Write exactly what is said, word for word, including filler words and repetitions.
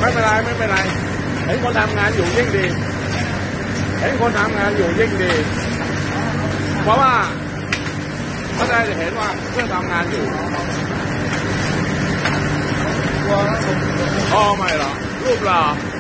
ไม่เป็นไรไม่เป็นไรเห็นคนทำงานอยู่ยิ่งดีเห็นคนทำงานอยู่ยิ่งดีเพราะว่าเขาได้จะเห็นว่าเพื่อนทำงานอยู่อ๋อไม่หรอรูปหล่อ